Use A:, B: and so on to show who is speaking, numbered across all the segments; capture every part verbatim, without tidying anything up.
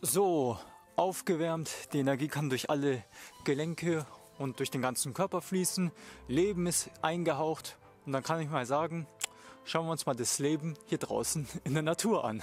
A: So, aufgewärmt, die Energie kann durch alle Gelenke und durch den ganzen Körper fließen. Leben ist eingehaucht und dann kann ich mal sagen, schauen wir uns mal das Leben hier draußen in der Natur an.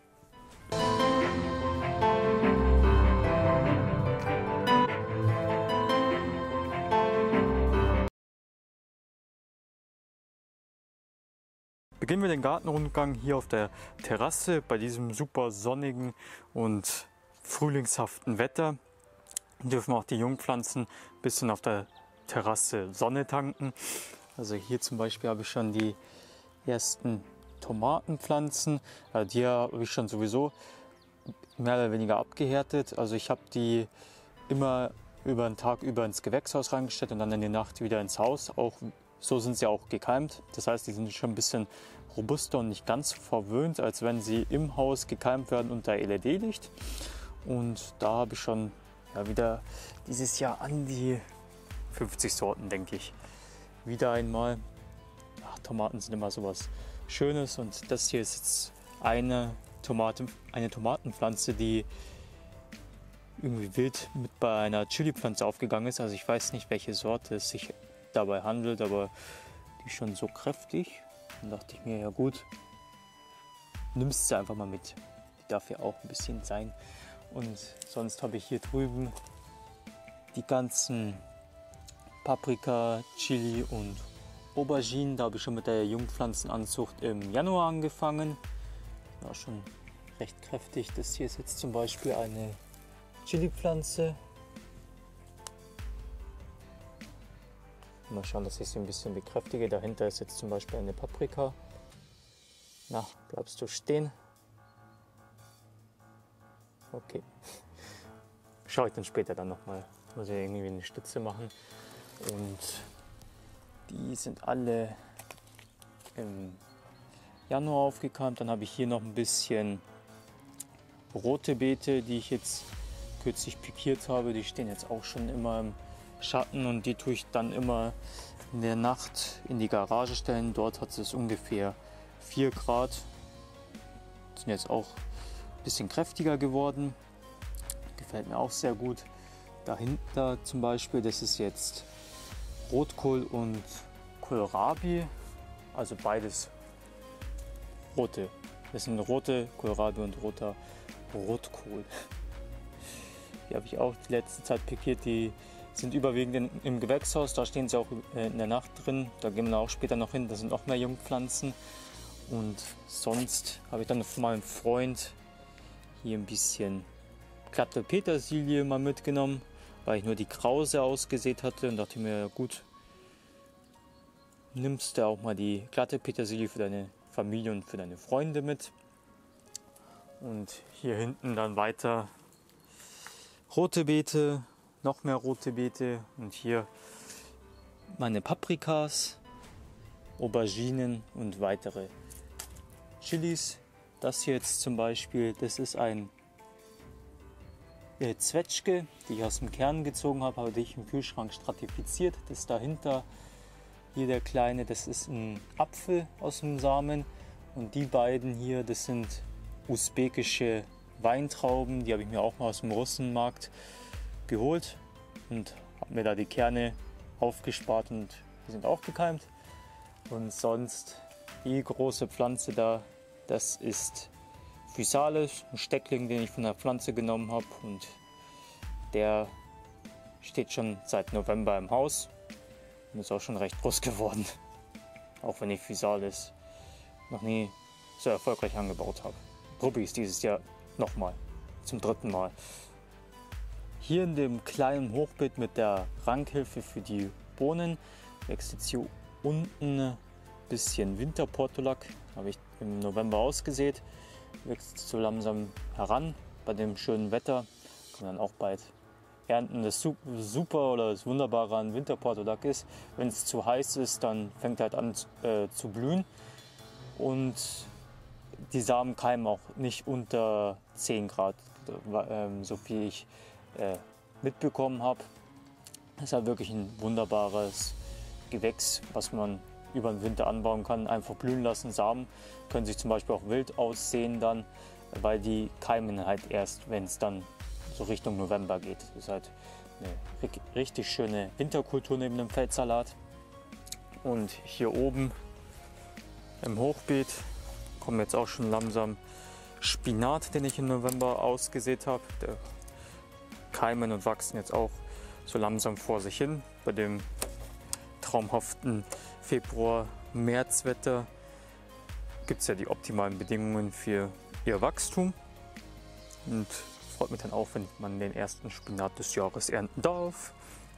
A: Beginnen wir den Gartenrundgang hier auf der Terrasse bei diesem super sonnigen und frühlingshaften Wetter. Dürfen auch die Jungpflanzen ein bisschen auf der Terrasse Sonne tanken. Also hier zum Beispiel habe ich schon die ersten Tomatenpflanzen. Die habe ich schon sowieso mehr oder weniger abgehärtet. Also ich habe die immer über den Tag über ins Gewächshaus reingestellt und dann in die Nacht wieder ins Haus. Auch so sind sie auch gekeimt. Das heißt, die sind schon ein bisschen robuster und nicht ganz so verwöhnt, als wenn sie im Haus gekeimt werden unter L E D-Licht. Und da habe ich schon ja, wieder dieses Jahr an die fünfzig Sorten, denke ich. Wieder einmal. Ach, Tomaten sind immer sowas Schönes. Und das hier ist jetzt eine, Tomate, eine Tomatenpflanze, die irgendwie wild mit bei einer Chili-Pflanze aufgegangen ist. Also ich weiß nicht, welche Sorte es sich dabei handelt, aber die ist schon so kräftig. Dann dachte ich mir, ja gut, nimmst sie einfach mal mit. Die darf ja auch ein bisschen sein. Und sonst habe ich hier drüben die ganzen Paprika, Chili und Auberginen. Da habe ich schon mit der Jungpflanzenanzucht im Januar angefangen. Ja, schon recht kräftig. Das hier ist jetzt zum Beispiel eine Chili-Pflanze. Mal schauen, dass ich sie ein bisschen bekräftige. Dahinter ist jetzt zum Beispiel eine Paprika. Na, bleibst du stehen? Okay. Schaue ich dann später dann nochmal. Muss ich irgendwie eine Stütze machen. Und die sind alle im Januar aufgekeimt. Dann habe ich hier noch ein bisschen rote Beete, die ich jetzt kürzlich pikiert habe. Die stehen jetzt auch schon immer im Schatten und die tue ich dann immer in der Nacht in die Garage stellen. Dort hat es ungefähr vier Grad. Sind jetzt auch ein bisschen kräftiger geworden. Gefällt mir auch sehr gut. Dahinter zum Beispiel, das ist jetzt Rotkohl und Kohlrabi. Also beides rote. Das sind rote Kohlrabi und roter Rotkohl. Die habe ich auch die letzte Zeit pikiert. Die sind überwiegend im Gewächshaus, da stehen sie auch in der Nacht drin. Da gehen wir auch später noch hin, da sind auch mehr Jungpflanzen. Und sonst habe ich dann von meinem Freund hier ein bisschen glatte Petersilie mal mitgenommen, weil ich nur die Krause ausgesät hatte und dachte mir, gut, nimmst du auch mal die glatte Petersilie für deine Familie und für deine Freunde mit. Und hier hinten dann weiter rote Beete. Noch mehr rote Beete und hier meine Paprikas, Auberginen und weitere Chilis. Das hier jetzt zum Beispiel, das ist ein äh, Zwetschge, die ich aus dem Kern gezogen habe, aber die ich im Kühlschrank stratifiziert. Das ist dahinter, hier der kleine, das ist ein Apfel aus dem Samen. Und die beiden hier, das sind usbekische Weintrauben, die habe ich mir auch mal aus dem Russenmarkt geholt und habe mir da die Kerne aufgespart und die sind auch gekeimt. Und sonst die große Pflanze da, das ist Physalis, ein Steckling, den ich von der Pflanze genommen habe und der steht schon seit November im Haus und ist auch schon recht groß geworden, auch wenn ich Physalis noch nie so erfolgreich angebaut habe. Probiere ich es dieses Jahr nochmal, zum dritten Mal. Hier in dem kleinen Hochbeet mit der Rankhilfe für die Bohnen wächst jetzt hier unten ein bisschen Winterportulak. Habe ich im November ausgesät. Wächst so langsam heran. Bei dem schönen Wetter kann man dann auch bald ernten. Das super oder das Wunderbare an Winterportulak ist, wenn es zu heiß ist, dann fängt er halt an äh, zu blühen. Und die Samen keimen auch nicht unter zehn Grad, äh, so viel ich Äh, mitbekommen habe. Das ist halt wirklich ein wunderbares Gewächs, was man über den Winter anbauen kann. Einfach blühen lassen. Samen können sich zum Beispiel auch wild aussehen dann. weil die keimen halt erst, wenn es dann so Richtung November geht. Das ist halt eine richtig schöne Winterkultur neben dem Feldsalat. Und hier oben im Hochbeet kommen jetzt auch schon langsam Spinat, den ich im November ausgesät habe. Der keimen und wachsen jetzt auch so langsam vor sich hin. Bei dem traumhaften Februar-März-Wetter gibt es ja die optimalen Bedingungen für ihr Wachstum. Und freut mich dann auch, wenn man den ersten Spinat des Jahres ernten darf.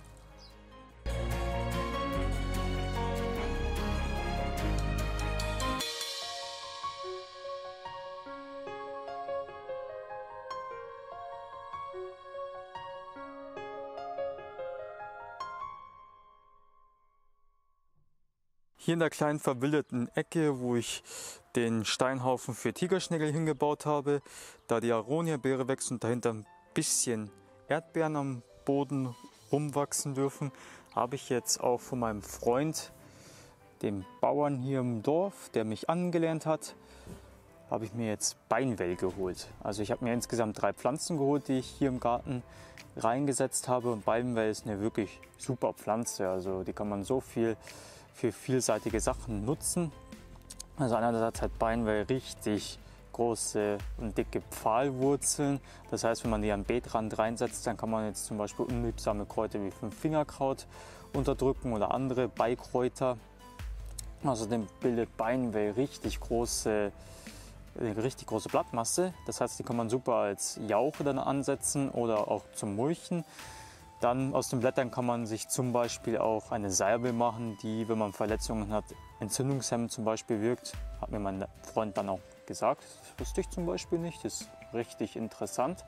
A: Hier in der kleinen verwilderten Ecke, wo ich den Steinhaufen für Tigerschnägel hingebaut habe, da die Aronia-Beere wächst und dahinter ein bisschen Erdbeeren am Boden rumwachsen dürfen, habe ich jetzt auch von meinem Freund, dem Bauern hier im Dorf, der mich angelernt hat, habe ich mir jetzt Beinwell geholt. Also ich habe mir insgesamt drei Pflanzen geholt, die ich hier im Garten reingesetzt habe. Und Beinwell ist eine wirklich super Pflanze. Also die kann man so viel für vielseitige Sachen nutzen. Also einerseits hat Beinwell richtig große und dicke Pfahlwurzeln. Das heißt, wenn man die am Beetrand reinsetzt, dann kann man jetzt zum Beispiel unliebsame Kräuter wie Fünffingerkraut unterdrücken oder andere Beikräuter. Außerdem bildet Beinwell richtig große, eine richtig große Blattmasse. Das heißt, die kann man super als Jauche dann ansetzen oder auch zum Mulchen. Dann aus den Blättern kann man sich zum Beispiel auch eine Salbe machen, die, wenn man Verletzungen hat, entzündungshemmend zum Beispiel wirkt. Hat mir mein Freund dann auch gesagt. Das wusste ich zum Beispiel nicht. Das ist richtig interessant.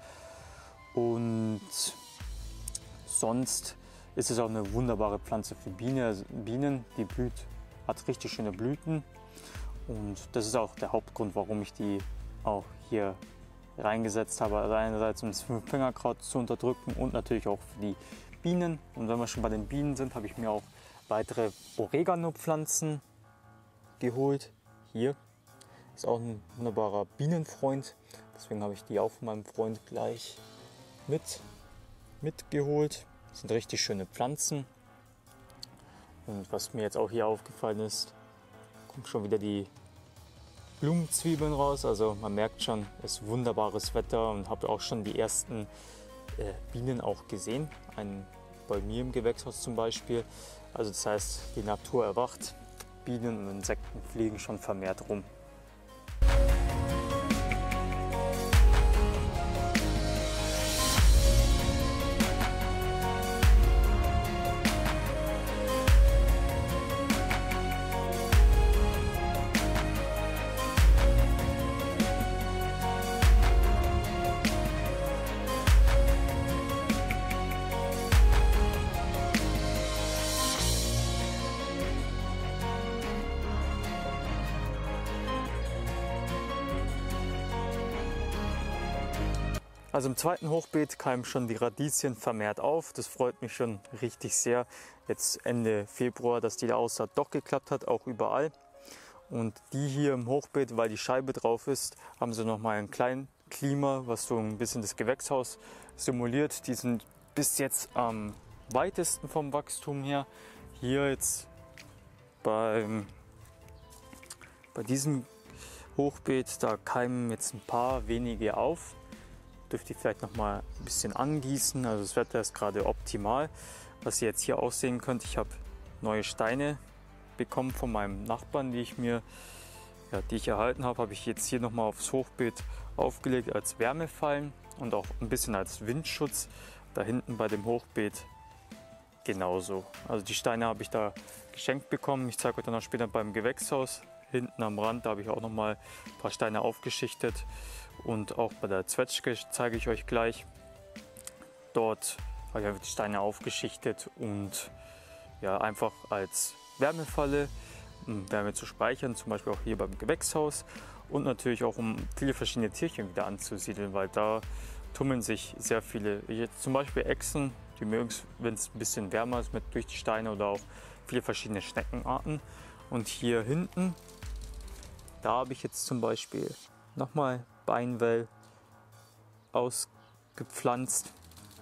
A: Und sonst ist es auch eine wunderbare Pflanze für Biene, also Bienen. Die blüht, hat richtig schöne Blüten. Und das ist auch der Hauptgrund, warum ich die auch hier reingesetzt habe. Also einerseits, um das Fünffingerkraut zu unterdrücken und natürlich auch für die Bienen. Und wenn wir schon bei den Bienen sind, habe ich mir auch weitere Oregano-Pflanzen geholt. Hier ist auch ein wunderbarer Bienenfreund. Deswegen habe ich die auch von meinem Freund gleich mit mitgeholt. Das sind richtig schöne Pflanzen. Und was mir jetzt auch hier aufgefallen ist, kommt schon wieder die Blumenzwiebeln raus. Also man merkt schon, es ist wunderbares Wetter und habe auch schon die ersten äh, Bienen auch gesehen. Ein, bei mir im Gewächshaus zum Beispiel. Also das heißt, die Natur erwacht. Bienen und Insekten fliegen schon vermehrt rum. Also im zweiten Hochbeet keimen schon die Radieschen vermehrt auf. Das freut mich schon richtig sehr. Jetzt Ende Februar, dass die da Aussaat doch geklappt hat, auch überall. Und die hier im Hochbeet, weil die Scheibe drauf ist, haben sie nochmal ein kleines Klima, was so ein bisschen das Gewächshaus simuliert. Die sind bis jetzt am weitesten vom Wachstum her. Hier jetzt beim, bei diesem Hochbeet, da keimen jetzt ein paar wenige auf. Dürfte ich vielleicht noch mal ein bisschen angießen. Also das Wetter ist gerade optimal. Was ihr jetzt hier auch sehen könnt, ich habe neue Steine bekommen von meinem Nachbarn, die ich mir, ja, die ich erhalten habe, habe ich jetzt hier noch mal aufs Hochbeet aufgelegt als Wärmefallen und auch ein bisschen als Windschutz. Da hinten bei dem Hochbeet genauso. Also die Steine habe ich da geschenkt bekommen. Ich zeige euch dann auch später beim Gewächshaus. Hinten am Rand, da habe ich auch noch mal ein paar Steine aufgeschichtet. Und auch bei der Zwetschge zeige ich euch gleich. Dort habe ich einfach die Steine aufgeschichtet und ja, einfach als Wärmefalle, um Wärme zu speichern, zum Beispiel auch hier beim Gewächshaus. Und natürlich auch, um viele verschiedene Tierchen wieder anzusiedeln, weil da tummeln sich sehr viele, jetzt zum Beispiel Echsen, die mögen es, wenn es ein bisschen wärmer ist, mit durch die Steine, oder auch viele verschiedene Schneckenarten. Und hier hinten, da habe ich jetzt zum Beispiel nochmal Beinwell ausgepflanzt.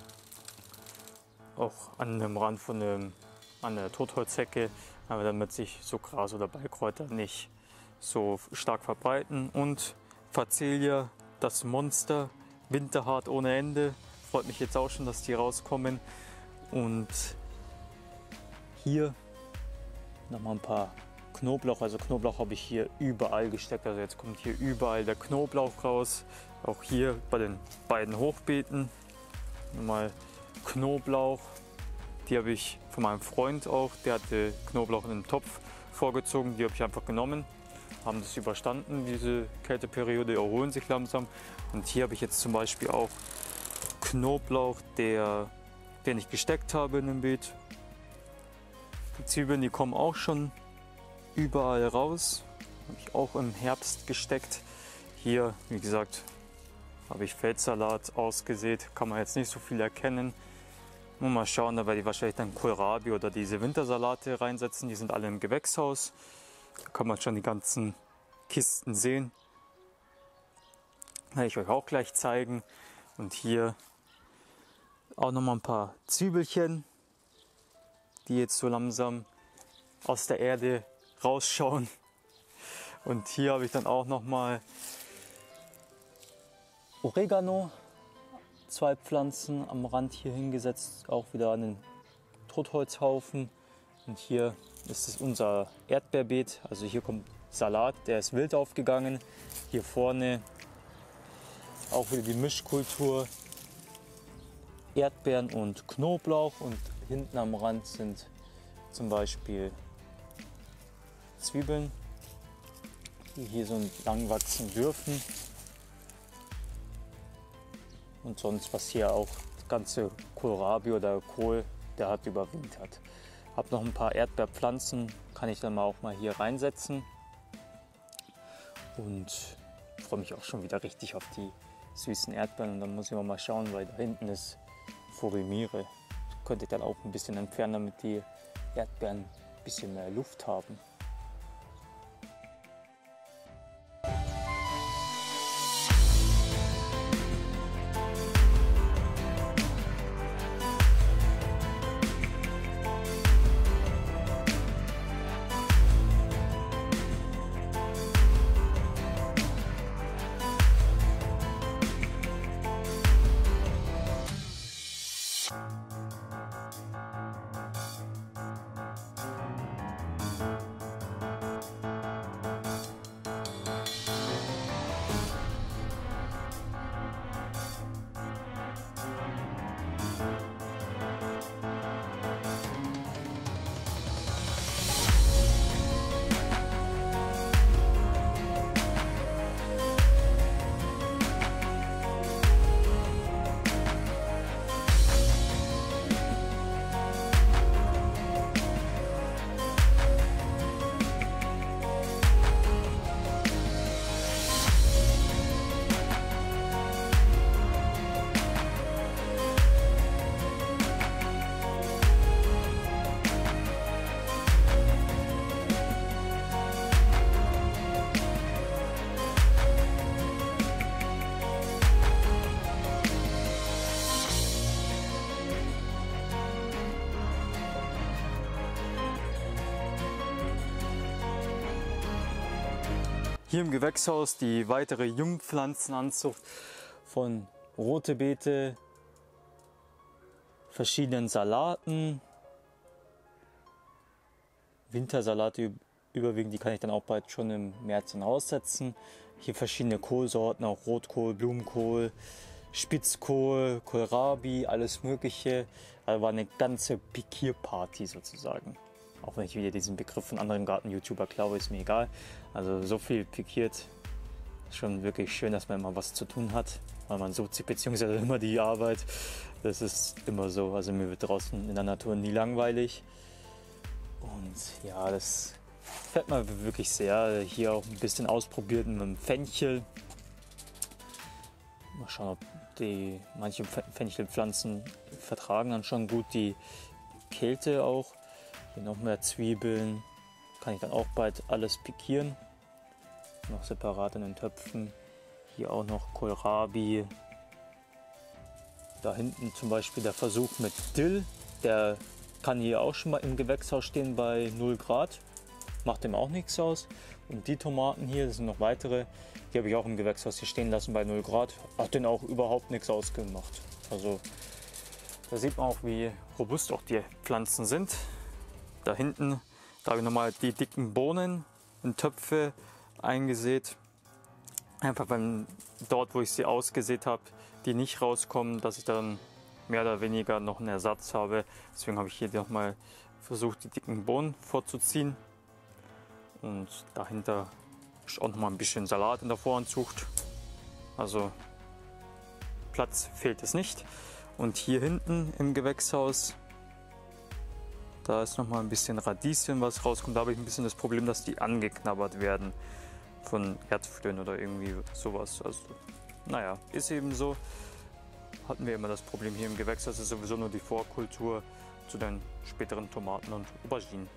A: Auch an dem Rand von dem, an der Totholzhecke, aber damit sich so Gras oder Beikräuter nicht so stark verbreiten. Und Facelia, das Monster, winterhart ohne Ende. Freut mich jetzt auch schon, dass die rauskommen. Und hier nochmal ein paar Knoblauch. Also Knoblauch habe ich hier überall gesteckt. Also jetzt kommt hier überall der Knoblauch raus. Auch hier bei den beiden Hochbeeten. Nochmal Knoblauch. Die habe ich von meinem Freund auch. Der hatte Knoblauch in einen Topf vorgezogen. Die habe ich einfach genommen. Haben das überstanden, diese Kälteperiode, erholen sich langsam. Und hier habe ich jetzt zum Beispiel auch Knoblauch, der, den ich gesteckt habe in dem Beet. Die Zwiebeln, die kommen auch schon überall raus. Habe ich auch im Herbst gesteckt. Hier, wie gesagt, habe ich Feldsalat ausgesät. Kann man jetzt nicht so viel erkennen. Mal schauen, da werde ich wahrscheinlich dann Kohlrabi oder diese Wintersalate reinsetzen. Die sind alle im Gewächshaus. Da kann man schon die ganzen Kisten sehen. Werde ich euch auch gleich zeigen. Und hier auch noch mal ein paar Zwiebelchen, die jetzt so langsam aus der Erde rausschauen. Und hier habe ich dann auch noch mal Oregano, zwei Pflanzen am Rand hier hingesetzt, auch wieder an den Totholzhaufen. Und hier ist es unser Erdbeerbeet. Also hier kommt Salat, der ist wild aufgegangen. Hier vorne auch wieder die Mischkultur Erdbeeren und Knoblauch. Und hinten am Rand sind zum Beispiel Zwiebeln, die hier so lang wachsen dürfen. Und sonst, was hier auch das ganze Kohlrabi oder Kohl, der hat überwintert. Habe noch ein paar Erdbeerpflanzen, kann ich dann mal auch mal hier reinsetzen. Und freue mich auch schon wieder richtig auf die süßen Erdbeeren. Und dann muss ich auch mal schauen, weil da hinten ist Forimire. Könnte ich dann auch ein bisschen entfernen, damit die Erdbeeren ein bisschen mehr Luft haben. Hier im Gewächshaus die weitere Jungpflanzenanzucht von rote Beete, verschiedenen Salaten, Wintersalate überwiegend, die kann ich dann auch bald schon im März dann aussetzen. Hier verschiedene Kohlsorten, auch Rotkohl, Blumenkohl, Spitzkohl, Kohlrabi, alles Mögliche. Also war eine ganze Pikierparty sozusagen. Auch wenn ich wieder diesen Begriff von anderen Garten-YouTuber glaube, ist mir egal. Also so viel pikiert, schon wirklich schön, dass man immer was zu tun hat. Weil man sucht sich beziehungsweise immer die Arbeit. Das ist immer so. Also mir wird draußen in der Natur nie langweilig. Und ja, das gefällt mir wirklich sehr. Hier auch ein bisschen ausprobiert mit dem Fenchel. Mal schauen, ob die manche Fenchelpflanzen vertragen dann schon gut die Kälte auch. Hier noch mehr Zwiebeln. Kann ich dann auch bald alles pikieren. Noch separat in den Töpfen. Hier auch noch Kohlrabi. Da hinten zum Beispiel der Versuch mit Dill. Der kann hier auch schon mal im Gewächshaus stehen bei null Grad. Macht dem auch nichts aus. Und die Tomaten hier, das sind noch weitere, die habe ich auch im Gewächshaus hier stehen lassen bei null Grad. Hat denen auch überhaupt nichts ausgemacht. Also da sieht man auch, wie robust auch die Pflanzen sind. Da hinten, da habe ich nochmal die dicken Bohnen in Töpfe eingesät. Einfach wenn dort, wo ich sie ausgesät habe, die nicht rauskommen, dass ich dann mehr oder weniger noch einen Ersatz habe. Deswegen habe ich hier nochmal versucht, die dicken Bohnen vorzuziehen. Und dahinter ist auch nochmal ein bisschen Salat in der Voranzucht. Also Platz fehlt es nicht. Und hier hinten im Gewächshaus, da ist nochmal ein bisschen Radieschen, was rauskommt. Da habe ich ein bisschen das Problem, dass die angeknabbert werden von Erdflöhen oder irgendwie sowas. Also, naja, ist eben so. Hatten wir immer das Problem hier im Gewächshaus. Das ist sowieso nur die Vorkultur zu den späteren Tomaten und Auberginen.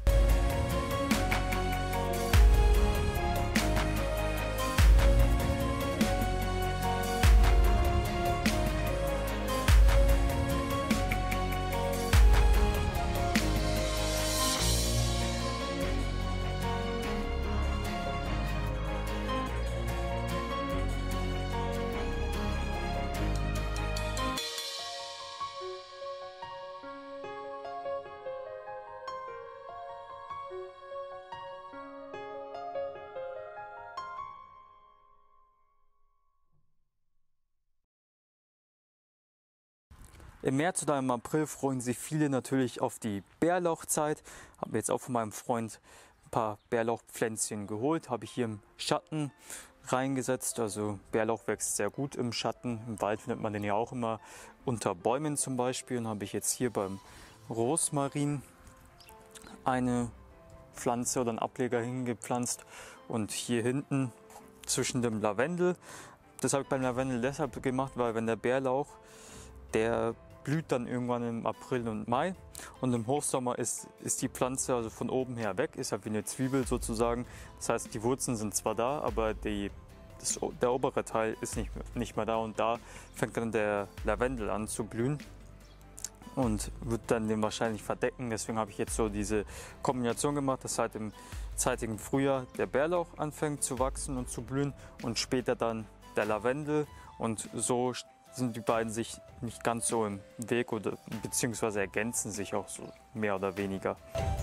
A: Im März oder im April freuen sich viele natürlich auf die Bärlauchzeit. Habe jetzt auch von meinem Freund ein paar Bärlauchpflänzchen geholt. Habe ich hier im Schatten reingesetzt. Also Bärlauch wächst sehr gut im Schatten. Im Wald findet man den ja auch immer unter Bäumen zum Beispiel. Und habe ich jetzt hier beim Rosmarin eine Pflanze oder einen Ableger hingepflanzt. Und hier hinten zwischen dem Lavendel. Das habe ich beim Lavendel deshalb gemacht, weil wenn der Bärlauch, der blüht dann irgendwann im April und Mai und im Hochsommer ist, ist die Pflanze also von oben her weg, ist halt wie eine Zwiebel sozusagen. Das heißt, die Wurzeln sind zwar da, aber die, das, der obere Teil ist nicht, nicht mehr da und da fängt dann der Lavendel an zu blühen und wird dann den wahrscheinlich verdecken. Deswegen habe ich jetzt so diese Kombination gemacht, dass halt im zeitigen Frühjahr der Bärlauch anfängt zu wachsen und zu blühen und später dann der Lavendel und so sind die beiden sich nicht ganz so im Weg oder beziehungsweise ergänzen sich auch so mehr oder weniger.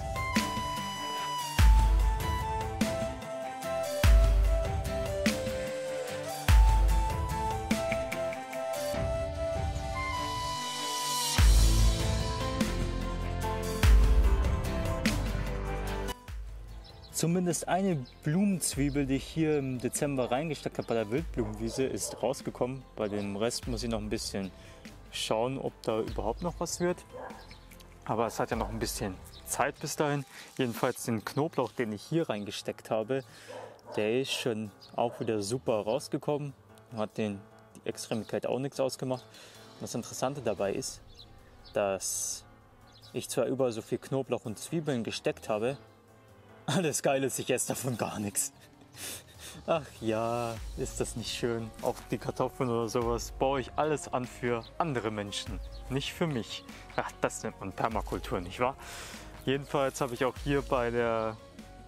A: Zumindest eine Blumenzwiebel, die ich hier im Dezember reingesteckt habe bei der Wildblumenwiese, ist rausgekommen. Bei dem Rest muss ich noch ein bisschen schauen, ob da überhaupt noch was wird. Aber es hat ja noch ein bisschen Zeit bis dahin. Jedenfalls den Knoblauch, den ich hier reingesteckt habe, der ist schon auch wieder super rausgekommen. Hat den, die Extremität auch nichts ausgemacht. Und das Interessante dabei ist, dass ich zwar überall so viel Knoblauch und Zwiebeln gesteckt habe, alles geil ist, ich esse davon gar nichts. Ach ja, ist das nicht schön? Auch die Kartoffeln oder sowas baue ich alles an für andere Menschen, nicht für mich. Ach, das nennt man Permakultur, nicht wahr? Jedenfalls habe ich auch hier bei der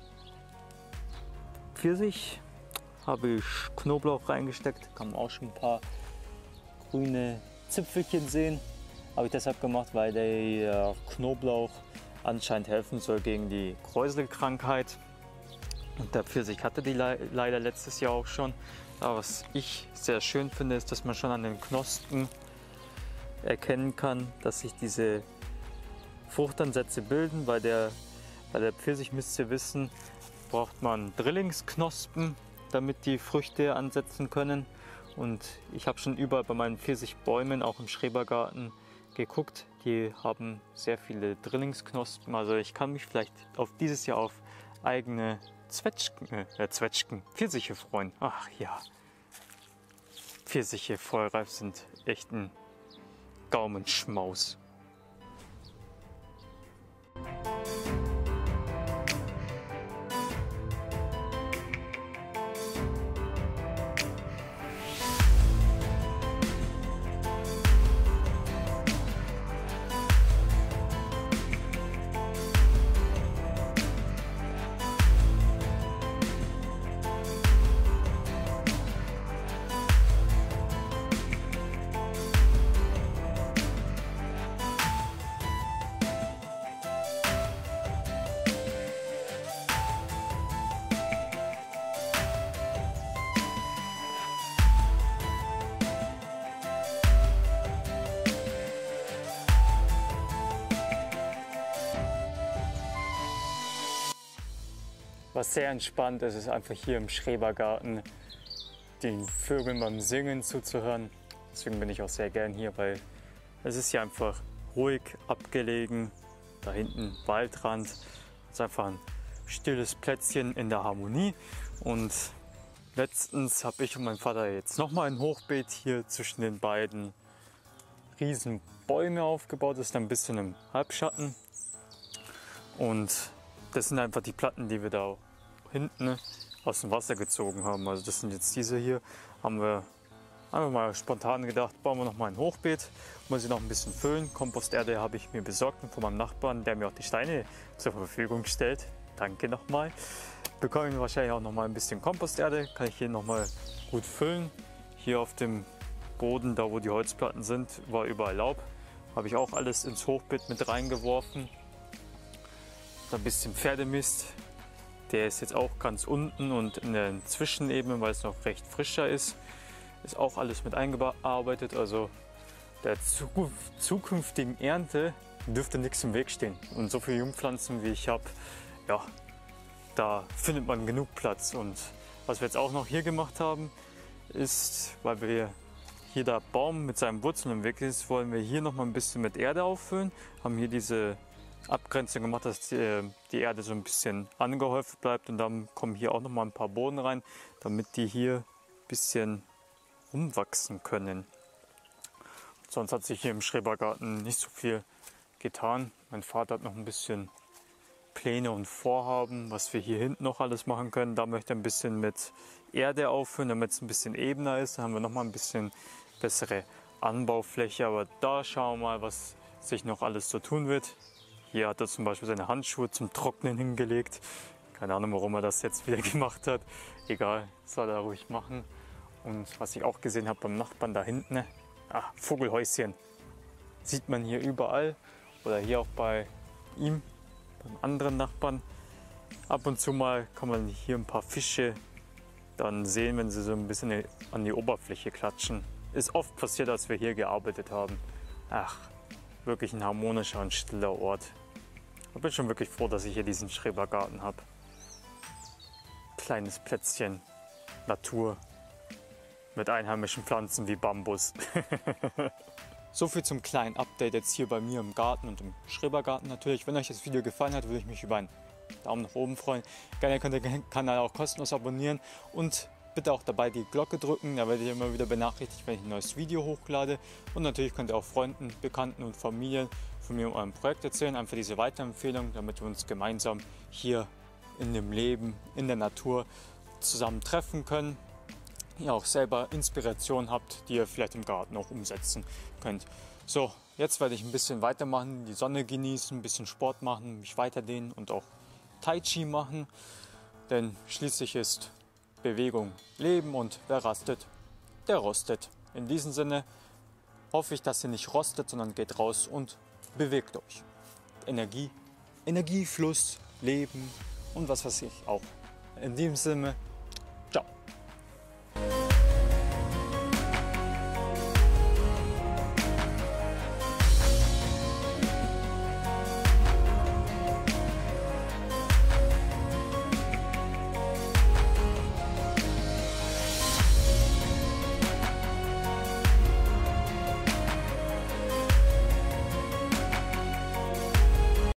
A: Pfirsich habe ich Knoblauch reingesteckt. Kann man auch schon ein paar grüne Zipfelchen sehen. Habe ich deshalb gemacht, weil der Knoblauch anscheinend helfen soll gegen die Kräuselkrankheit. Und der Pfirsich hatte die le leider letztes Jahr auch schon. Aber was ich sehr schön finde, ist, dass man schon an den Knospen erkennen kann, dass sich diese Fruchtansätze bilden. Bei der, bei der Pfirsich, müsst ihr wissen, braucht man Drillingsknospen, damit die Früchte ansetzen können. Und ich habe schon überall bei meinen Pfirsichbäumen, auch im Schrebergarten, geguckt. Die haben sehr viele Drillingsknospen. Also ich kann mich vielleicht auf dieses Jahr auf eigene Zwetschgen, äh, Zwetschgen, Pfirsiche freuen. Ach ja, Pfirsiche vollreif sind echt ein Gaumenschmaus. Was sehr entspannt ist, ist einfach hier im Schrebergarten den Vögeln beim Singen zuzuhören. Deswegen bin ich auch sehr gern hier, weil es ist hier einfach ruhig abgelegen. Da hinten Waldrand. Es ist einfach ein stilles Plätzchen in der Harmonie. Und letztens habe ich und mein Vater jetzt nochmal ein Hochbeet hier zwischen den beiden riesen Bäume aufgebaut. Das ist ein bisschen im Halbschatten. Und das sind einfach die Platten, die wir da hinten aus dem Wasser gezogen haben. Also das sind jetzt diese hier. Haben wir einfach mal spontan gedacht, bauen wir noch mal ein Hochbeet. Muss ich noch ein bisschen füllen. Komposterde habe ich mir besorgt von meinem Nachbarn, der mir auch die Steine zur Verfügung stellt. Danke nochmal. Bekomme ich wahrscheinlich auch noch mal ein bisschen Komposterde. Kann ich hier noch mal gut füllen. Hier auf dem Boden, da wo die Holzplatten sind, war überall Laub. Habe ich auch alles ins Hochbeet mit reingeworfen. Ein bisschen Pferdemist. Der ist jetzt auch ganz unten und in der Zwischenebene, weil es noch recht frischer ist, ist auch alles mit eingearbeitet. Also der zukünftigen Ernte dürfte nichts im Weg stehen. Und so viele Jungpflanzen wie ich habe, ja, da findet man genug Platz. Und was wir jetzt auch noch hier gemacht haben, ist, weil wir hier der Baum mit seinen Wurzeln im Weg ist, wollen wir hier noch mal ein bisschen mit Erde auffüllen. Haben hier diese Abgrenzung gemacht, dass die, die Erde so ein bisschen angehäuft bleibt, und dann kommen hier auch noch mal ein paar Bohnen rein, damit die hier ein bisschen rumwachsen können. Sonst hat sich hier im Schrebergarten nicht so viel getan. Mein Vater hat noch ein bisschen Pläne und Vorhaben, was wir hier hinten noch alles machen können. Da möchte er ein bisschen mit Erde auffüllen, damit es ein bisschen ebener ist. Da haben wir noch mal ein bisschen bessere Anbaufläche, aber da schauen wir mal, was sich noch alles so tun wird. Hier hat er zum Beispiel seine Handschuhe zum Trocknen hingelegt. Keine Ahnung, warum er das jetzt wieder gemacht hat. Egal, soll er ruhig machen. Und was ich auch gesehen habe beim Nachbarn da hinten, ah, Vogelhäuschen. Sieht man hier überall oder hier auch bei ihm, beim anderen Nachbarn. Ab und zu mal kann man hier ein paar Fische dann sehen, wenn sie so ein bisschen an die Oberfläche klatschen. Ist oft passiert, als wir hier gearbeitet haben. Ach, wirklich ein harmonischer und stiller Ort. Ich bin schon wirklich froh, dass ich hier diesen Schrebergarten habe. Kleines Plätzchen, Natur mit einheimischen Pflanzen wie Bambus. So viel zum kleinen Update jetzt hier bei mir im Garten und im Schrebergarten natürlich. Wenn euch das Video gefallen hat, würde ich mich über einen Daumen nach oben freuen. Gerne könnt ihr den Kanal auch kostenlos abonnieren und bitte auch dabei die Glocke drücken, da werdet ihr immer wieder benachrichtigt, wenn ich ein neues Video hochlade. Und natürlich könnt ihr auch Freunden, Bekannten und Familien von mir um eurem Projekt erzählen, einfach diese Weiterempfehlung, damit wir uns gemeinsam hier in dem Leben, in der Natur zusammen treffen können. Ihr auch selber Inspiration habt, die ihr vielleicht im Garten auch umsetzen könnt. So, jetzt werde ich ein bisschen weitermachen, die Sonne genießen, ein bisschen Sport machen, mich weiterdehnen und auch Tai Chi machen, denn schließlich ist Bewegung Leben und wer rastet, der rostet. In diesem Sinne hoffe ich, dass ihr nicht rostet, sondern geht raus und bewegt euch. Energie, Energiefluss, Leben und was weiß ich auch. In diesem Sinne, ciao.